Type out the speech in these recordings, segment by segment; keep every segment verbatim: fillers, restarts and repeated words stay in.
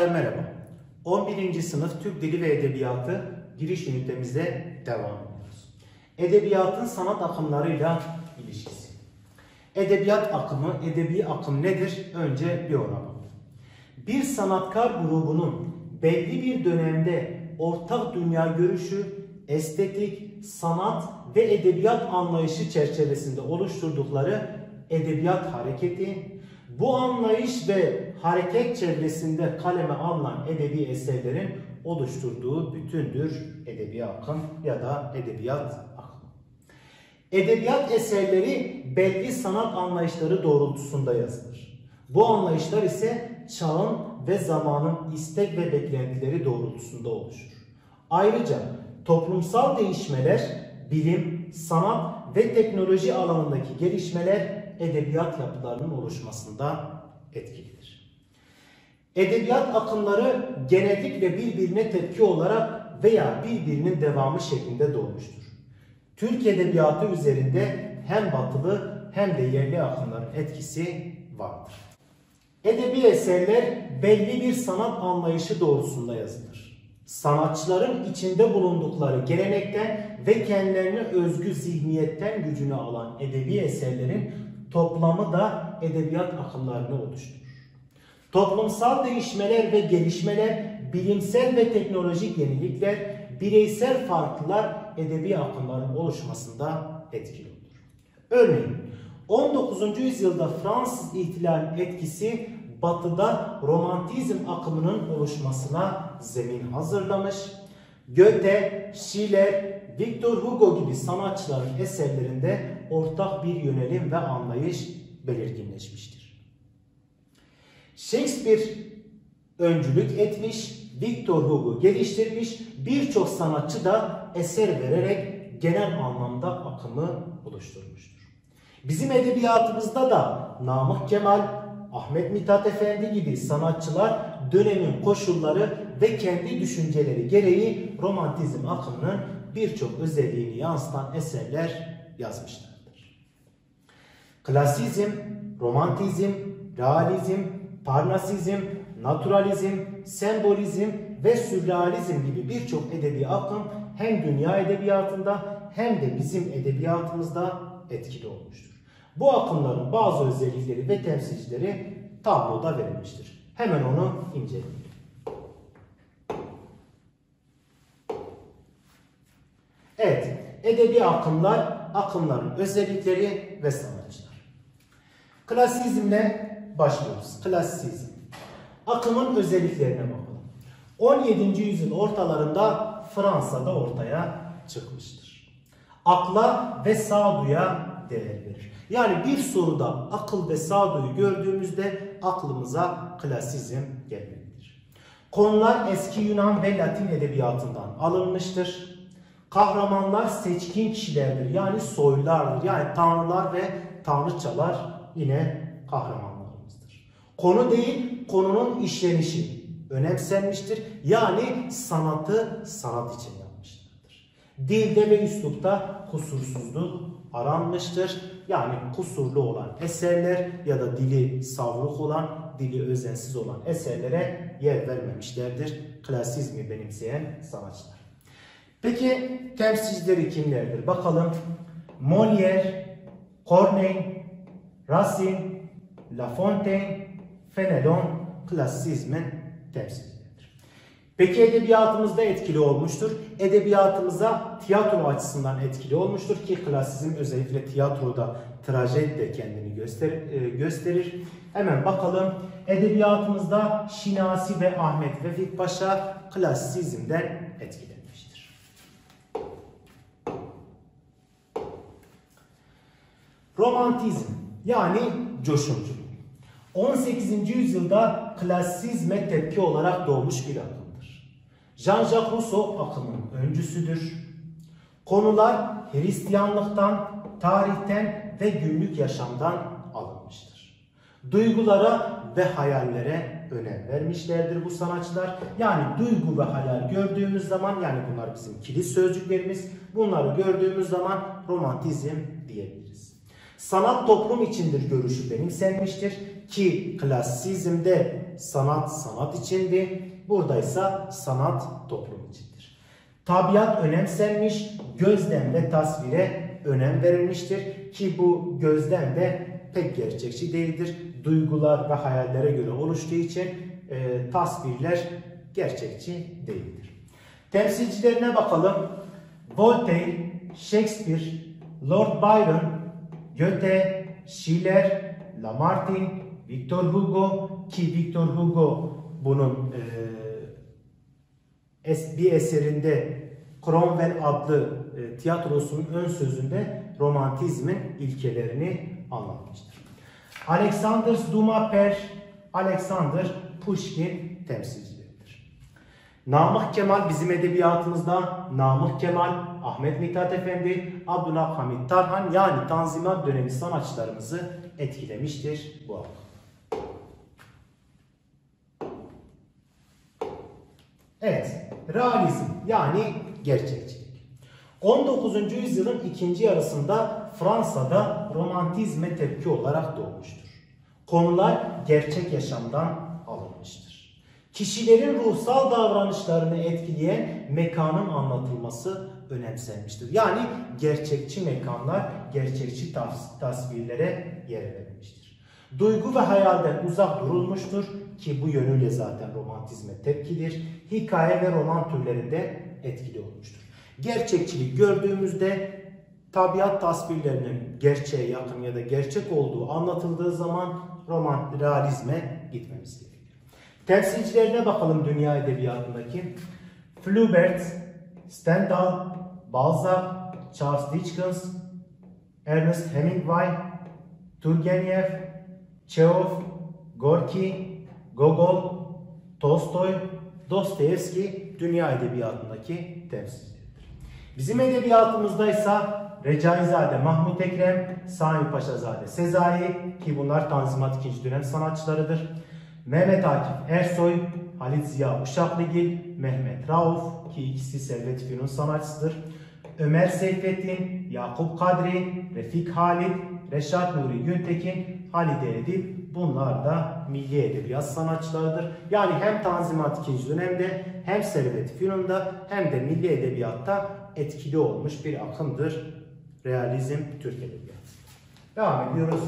Arkadaşlar merhaba. on birinci sınıf Türk Dili ve Edebiyatı giriş ünitemize devam ediyoruz. Edebiyatın sanat akımlarıyla ilişkisi. Edebiyat akımı, edebi akım nedir? Önce bir ona bakalım. Bir sanatkar grubunun belli bir dönemde ortak dünya görüşü, estetik, sanat ve edebiyat anlayışı çerçevesinde oluşturdukları edebiyat hareketi, bu anlayış ve hareket çevresinde kaleme alınan edebi eserlerin oluşturduğu bütündür edebi akım ya da edebiyat akımı. Edebiyat eserleri belli sanat anlayışları doğrultusunda yazılır. Bu anlayışlar ise çağın ve zamanın istek ve beklentileri doğrultusunda oluşur. Ayrıca toplumsal değişmeler, bilim, sanat ve teknoloji alanındaki gelişmeler edebiyat yapılarının oluşmasında etkilidir. Edebiyat akımları genellikle birbirine tepki olarak veya birbirinin devamı şeklinde doğmuştur. Türk edebiyatı üzerinde hem batılı hem de yerli akımların etkisi vardır. Edebi eserler belli bir sanat anlayışı doğrultusunda yazılır. Sanatçıların içinde bulundukları gelenekten ve kendilerine özgü zihniyetten gücünü alan edebi eserlerin toplamı da edebiyat akımlarını oluşturur. Toplumsal değişmeler ve gelişmeler, bilimsel ve teknolojik yenilikler, bireysel farklılar edebi akımların oluşmasında etkili olur. Örneğin on dokuzuncu yüzyılda Fransız ihtilalinin etkisi Batı'da romantizm akımının oluşmasına zemin hazırlamış. Goethe, Schiller, Victor Hugo gibi sanatçıların eserlerinde ortak bir yönelim ve anlayış belirginleşmiştir. Shakespeare öncülük etmiş, Victor Hugo geliştirmiş, birçok sanatçı da eser vererek genel anlamda akımı oluşturmuştur. Bizim edebiyatımızda da Namık Kemal, Ahmet Mithat Efendi gibi sanatçılar dönemin koşulları ve kendi düşünceleri gereği romantizm akımının birçok özelliğini yansıtan eserler yazmışlardır. Klasizm, romantizm, realizm, parnasizm, naturalizm, sembolizm ve sürrealizm gibi birçok edebi akım hem dünya edebiyatında hem de bizim edebiyatımızda etkili olmuştur. Bu akımların bazı özellikleri ve temsilcileri tabloda verilmiştir. Hemen onu inceleyelim. Evet, edebi akımlar, akımların özellikleri ve sanatçılar. Klasizmle başlıyoruz. Klasizm. Akımın özelliklerine bakalım. on yedinci yüzyıl ortalarında Fransa'da ortaya çıkmıştır. Akla ve sağduyuya değer verir. Yani bir soruda akıl ve sağduyu gördüğümüzde aklımıza klasizm gelmelidir. Konular eski Yunan ve Latin edebiyatından alınmıştır. Kahramanlar seçkin kişilerdir. Yani soylulardır. Yani tanrılar ve tanrıçalar yine kahramanlarımızdır. Konu değil, konunun işlenişi önemsenmiştir. Yani sanatı sanat için yapmışlardır. Dilde ve üslupta kusursuzluk aranmıştır. Yani kusurlu olan eserler ya da dili savruk olan, dili özensiz olan eserlere yer vermemişlerdir. Klasizmi benimseyen sanatçılar. Peki temsilcileri kimlerdir? Bakalım. Molière, Corneille, Racine, La Fontaine, Fénelon klasizmin temsilcileridir. Peki edebiyatımızda etkili olmuştur. Edebiyatımıza tiyatro açısından etkili olmuştur ki klasizm özellikle tiyatroda, trajedi de kendini gösterir, gösterir. Hemen bakalım. Edebiyatımızda Şinasi ve Ahmet Vefik Paşa klasizmden etkilenmiştir. Romantizm yani coşumculuk. on sekizinci yüzyılda klasizme tepki olarak doğmuş bir akımdır. Jean-Jacques Rousseau akımın öncüsüdür. Konular Hristiyanlıktan, tarihten ve günlük yaşamdan alınmıştır. Duygulara ve hayallere önem vermişlerdir bu sanatçılar. Yani duygu ve hayal gördüğümüz zaman, yani bunlar bizim kilit sözcüklerimiz, bunları gördüğümüz zaman romantizm diyebiliriz. Sanat toplum içindir görüşü benimsenmiştir ki klasizmde sanat sanat içindi. Buradaysa sanat toplum içindir. Tabiat önemsenmiş, gözlem ve tasvire önem verilmiştir ki bu gözlem de pek gerçekçi değildir. Duygular ve hayallere göre oluştuğu için e, tasvirler gerçekçi değildir. Temsilcilerine bakalım. Voltaire, Shakespeare, Lord Byron, Goethe, Schiller, Lamartine, Victor Hugo ki Victor Hugo bunun e, es, bir eserinde Cromwell adlı e, tiyatrosunun ön sözünde romantizmin ilkelerini anlatmıştır. Alexander Dumas Père, Alexander Pushkin temsilcileridir. Namık Kemal bizim edebiyatımızda Namık Kemal, Ahmet Mithat Efendi, Abdülhamit Tarhan yani Tanzimat dönemi sanatçılarımızı etkilemiştir bu akım. Evet, realizm yani gerçekçilik. on dokuzuncu yüzyılın ikinci yarısında Fransa'da romantizme tepki olarak doğmuştur. Konular gerçek yaşamdan alınmıştır. Kişilerin ruhsal davranışlarını etkileyen mekanın anlatılması önemsenmiştir. Yani gerçekçi mekanlar, gerçekçi tas tasvirlere yer verilmiştir. Duygu ve hayalden uzak durulmuştur ki bu yönüyle zaten romantizme tepkidir. Hikaye ve roman türlerinde etkili olmuştur. Gerçekçilik gördüğümüzde tabiat tasvirlerinin gerçeğe yakın ya da gerçek olduğu anlatıldığı zaman roman realizme gitmemiz gerekiyor. Temsilcilerine bakalım dünya edebiyatındaki. Flaubert, Stendhal, Balzac, Charles Dickens, Ernest Hemingway, Turgenev, Çehov, Gorki, Gogol, Tolstoy, Dostoyevski dünya edebiyatındaki temsilcileridir. Bizim edebiyatımızda ise Recaizade Mahmut Ekrem, Sami Paşazade Sezai ki bunlar Tanzimat ikinci dönem sanatçılarıdır. Mehmet Akif Ersoy, Halit Ziya Uşaklıgil, Mehmet Rauf ki ikisi Servet Fünun sanatçısıdır. Ömer Seyfettin, Yakup Kadri, Refik Halit, Reşat Nuri Güntekin, Halide Edip bunlar da milli edebiyat sanatçılarıdır. Yani hem Tanzimat ikinci dönemde hem Servet Fünun'da hem de milli edebiyatta etkili olmuş bir akımdır realizm Türk edebiyatı. Devam ediyoruz.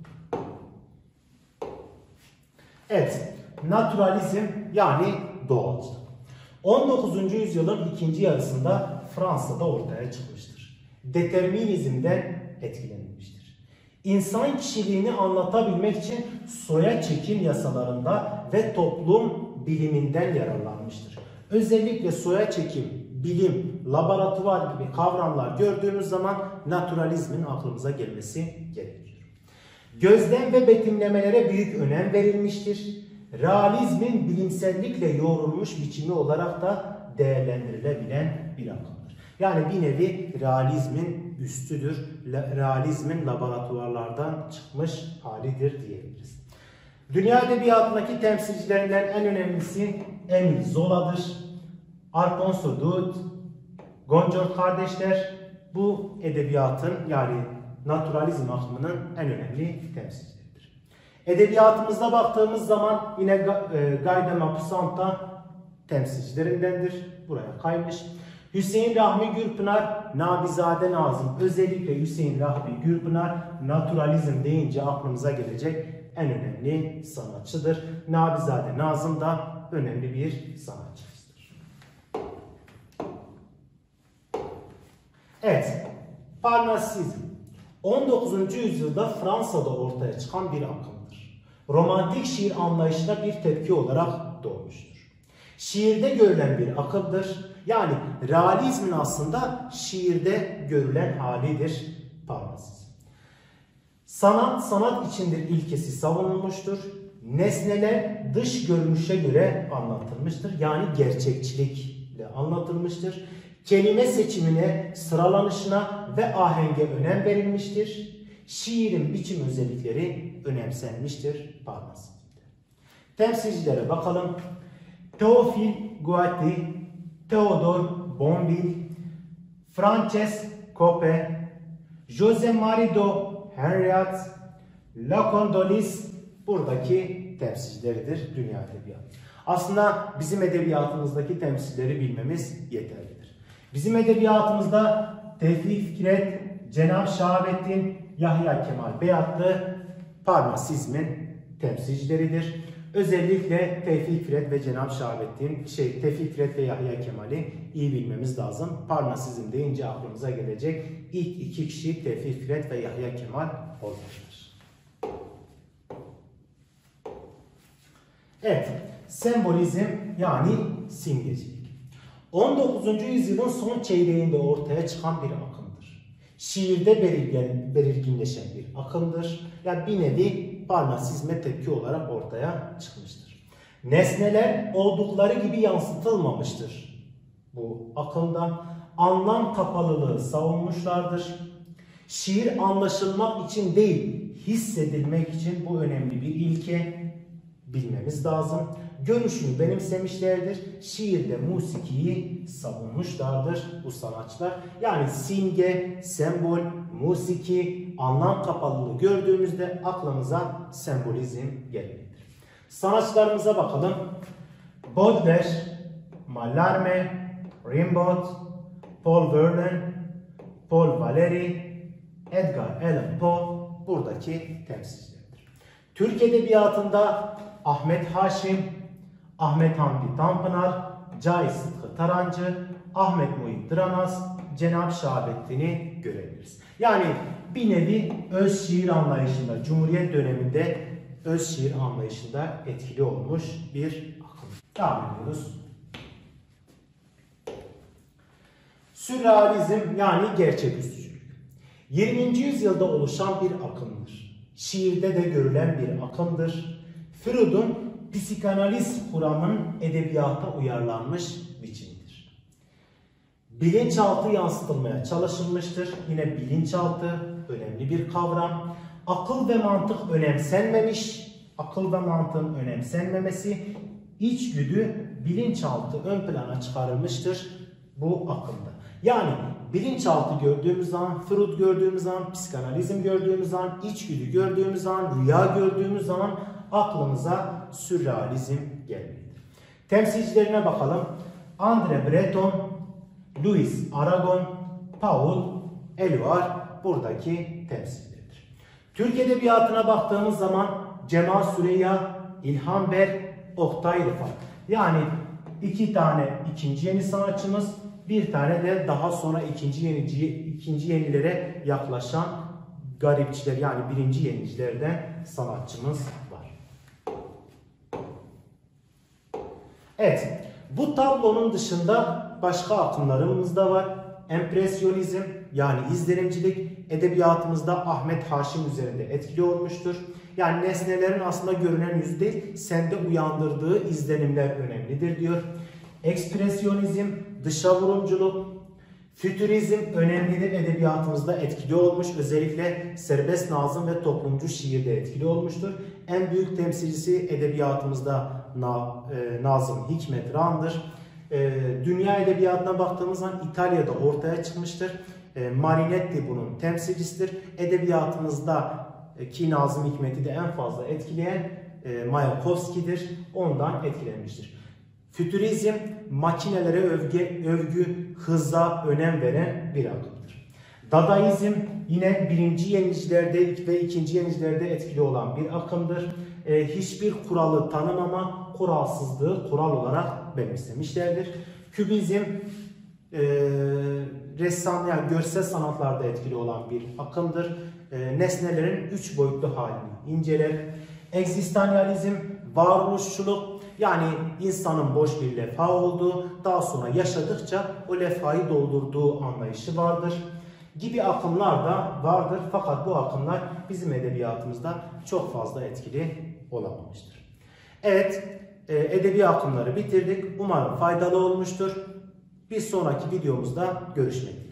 Evet, naturalizm yani doğalcılık. on dokuzuncu yüzyılın ikinci yarısında Fransa'da ortaya çıkmıştır. Determinizmden etkilenilmiştir. İnsan kişiliğini anlatabilmek için soya çekim yasalarında ve toplum biliminden yararlanmıştır. Özellikle soya çekim, bilim, laboratuvar gibi kavramlar gördüğümüz zaman naturalizmin aklımıza gelmesi gerekiyor. Gözlem ve betimlemelere büyük önem verilmiştir. Realizmin bilimsellikle yoğrulmuş biçimi olarak da değerlendirilebilen bir akımdır. Yani bir nevi realizmin üstüdür. Realizmin laboratuvarlardan çıkmış halidir diyebiliriz. Dünya edebiyatındaki temsilcilerinden en önemlisi Emile Zola'dır. Alphonse Daudet, Goncourt kardeşler bu edebiyatın yani naturalizm akımının en önemli temsilcileridir. Edebiyatımızda baktığımız zaman yine Guy de Maupassant temsilcilerindendir. Buraya kaymış. Hüseyin Rahmi Gürpınar, Nabizade Nazım. Özellikle Hüseyin Rahmi Gürpınar naturalizm deyince aklımıza gelecek en önemli sanatçıdır. Nabizade Nazım da önemli bir sanatçımızdır. Evet, Parnasizm. on dokuzuncu yüzyılda Fransa'da ortaya çıkan bir akımdır. Romantik şiir anlayışına bir tepki olarak doğmuştur. Şiirde görülen bir akımdır. Yani realizmin aslında şiirde görülen halidir Parnasizm. Sanat, sanat içindir ilkesi savunulmuştur. Nesneler dış görünüşe göre anlatılmıştır. Yani gerçekçilikle anlatılmıştır. Kelime seçimine, sıralanışına ve ahenge önem verilmiştir. Şiirin biçim özellikleri önemsenmiştir Parnasizm'de. Temsilcilere bakalım. Théophile Guattari, Théodore Bonville, Frances Coppe, José Marie de Henriot, Lacondolis buradaki temsilcileridir dünya edebiyatı. Aslında bizim edebiyatımızdaki temsilcileri bilmemiz yeterlidir. Bizim edebiyatımızda Tevfik Fikret, Cenab-ı Şahabettin, Yahya Kemal Beyatlı Parnasizmin temsilcileridir. Özellikle Tevfik Fikret ve Cenab-ı Şahabettin, şey Tevfik Fikret ve Yahya Kemal'i iyi bilmemiz lazım. Parnasizm deyince aklımıza gelecek ilk iki kişi Tevfik Fikret ve Yahya Kemal olmuştur. Evet, sembolizm yani simgecilik. on dokuzuncu yüzyılın son çeyreğinde ortaya çıkan bir akımdır. Şiirde belirgin, belirginleşen bir akımdır. Yani bir nevi Parnasizme tepki olarak ortaya çıkmıştır. Nesneler oldukları gibi yansıtılmamıştır. Bu akımda anlam kapalılığı savunmuşlardır. Şiir anlaşılmak için değil, hissedilmek için bu önemli bir ilke. Bilmemiz lazım. Görüşünü benimsemişlerdir. Şiirde musikiyi savunmuşlardır bu sanatçılar. Yani simge, sembol, musiki, anlam kapalılığı gördüğümüzde aklımıza sembolizm gelmektedir. Sanatçılarımıza bakalım. Baudelaire, Mallarmé, Rimbaud, Paul Verlaine, Paul Valéry, Edgar Allan Poe buradaki temsilcilerdir. Türk Edebiyatı'nda Ahmet Haşim, Ahmet Hamdi Tanpınar, Cahit Sıtkı Tarancı, Ahmet Muhit Dıranaz, Cenab-ı Şahabettin'i görebiliriz. Yani bir nevi öz şiir anlayışında, Cumhuriyet döneminde öz şiir anlayışında etkili olmuş bir akım. Devam ediyoruz. Sürrealizm yani gerçeküstücülük. yirminci yüzyılda oluşan bir akımdır. Şiirde de görülen bir akımdır. Freud'un psikanaliz kuramının edebiyata uyarlanmış biçimidir. Bilinçaltı yansıtılmaya çalışılmıştır. Yine bilinçaltı önemli bir kavram. Akıl ve mantık önemsenmemiş. Akıl ve mantığın önemsenmemesi, içgüdü, bilinçaltı ön plana çıkarılmıştır bu akımda. Yani bilinçaltı gördüğümüz zaman, Freud gördüğümüz zaman, psikanalizm gördüğümüz zaman, içgüdü gördüğümüz zaman, rüya gördüğümüz zaman aklımıza sürrealizm gelmektedir. Temsilcilerine bakalım. André Breton, Louis Aragon, Paul Eluard buradaki temsilcileridir. Türk Edebiyatı'na baktığımız zaman Cemal Süreyya, İlhan Berk, Oktay Rıfat. Yani iki tane ikinci yeni sanatçımız, bir tane de daha sonra ikinci yenici, ikinci yenilere yaklaşan garipçiler yani birinci yenicilerden sanatçımız var. Evet, bu tablonun dışında başka akımlarımız da var. Empresyonizm yani izlenimcilik edebiyatımızda Ahmet Haşim üzerinde etkili olmuştur. Yani nesnelerin aslında görünen yüzü değil, sende uyandırdığı izlenimler önemlidir diyor. Ekspresyonizm, dışa vurumculuk, fütürizm önemlidir, edebiyatımızda etkili olmuş. Özellikle serbest nazım ve toplumcu şiirde etkili olmuştur. En büyük temsilcisi edebiyatımızda Nazım Hikmet Ran'dır. Dünya edebiyatına baktığımız zaman İtalya'da ortaya çıkmıştır. Marinetti bunun temsilcisidir. Edebiyatımızda ki Nazım Hikmet'i de en fazla etkileyen Mayakovski'dir. Ondan etkilenmiştir. Fütürizm makinelere övgü, övgü, hıza önem veren bir akımdır. Dadaizm yine birinci yenicilerde ve ikinci yenicilerde etkili olan bir akımdır. E, hiçbir kuralı tanımama, kuralsızlığı kural olarak benimsemişlerdir. Kübizm e, ressam yani görsel sanatlarda etkili olan bir akımdır. E, nesnelerin üç boyutlu halini inceler. Egzistansiyalizm, varoluşçuluk yani insanın boş bir levha olduğu, daha sonra yaşadıkça o levhayı doldurduğu anlayışı vardır gibi akımlar da vardır. Fakat bu akımlar bizim edebiyatımızda çok fazla etkili olamamıştır. Evet, edebi akımları bitirdik. Umarım faydalı olmuştur. Bir sonraki videomuzda görüşmek üzere.